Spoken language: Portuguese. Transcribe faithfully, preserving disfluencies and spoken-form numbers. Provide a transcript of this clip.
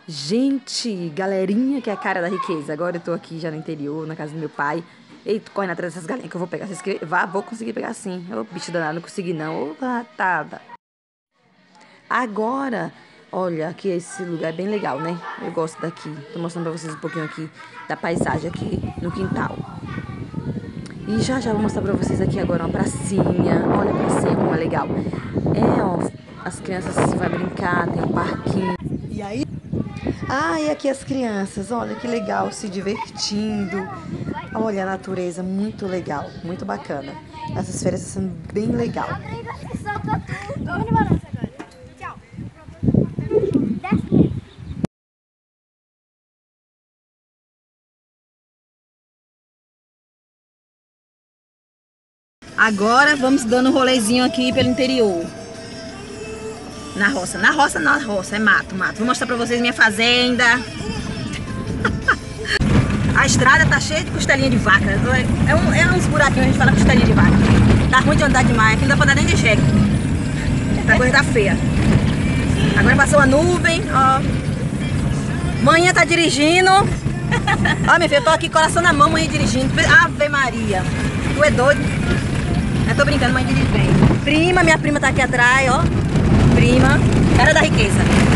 Gente, galerinha que é a cara da riqueza. Agora eu tô aqui já no interior, na casa do meu pai. Eita, correndo atrás dessas galinhas que eu vou pegar. Vocês que... Vá, vou conseguir pegar sim. Ô, bicho danado, não consegui não. Ô, ratada. Agora, olha, aqui esse lugar é bem legal, né? Eu gosto daqui. Tô mostrando pra vocês um pouquinho aqui da paisagem aqui no quintal. E já já vou mostrar pra vocês aqui agora uma pracinha. Olha a pracinha como é legal. É, ó, as crianças vão brincar, tem um parquinho. E aí... Ah, e aqui as crianças, olha que legal, se divertindo. Olha a natureza, muito legal, muito bacana. Essas férias estão sendo bem legal. Agora vamos dando um rolezinho aqui pelo interior. Na roça, na roça, na roça, é mato, mato. Vou mostrar pra vocês minha fazenda. A estrada tá cheia de costelinha de vaca. É, um, é uns buraquinhos, a gente fala costelinha de vaca. Tá ruim de andar demais, aqui não dá pra dar nem de jegue. A coisa tá feia. Agora passou a nuvem, ó. Manhã tá dirigindo. Ó, minha filha, eu tô aqui, coração na mão, mãe dirigindo. Ave Maria, tu é doido? Eu tô brincando, mãe dirige bem. Prima, minha prima tá aqui atrás, ó. Prima, cara da riqueza.